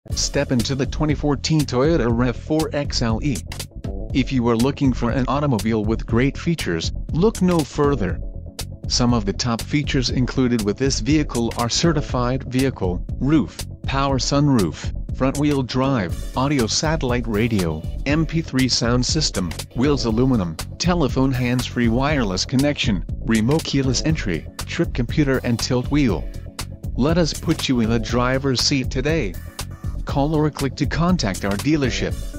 Step into the 2014 Toyota RAV4 XLE. If you are looking for an automobile with great features, look no further. Some of the top features included with this vehicle are certified vehicle, roof, power sunroof, front-wheel drive, audio satellite radio, MP3 sound system, wheels aluminum, telephone hands-free wireless connection, remote keyless entry, trip computer and tilt wheel. Let us put you in the driver's seat today. Call or click to contact our dealership.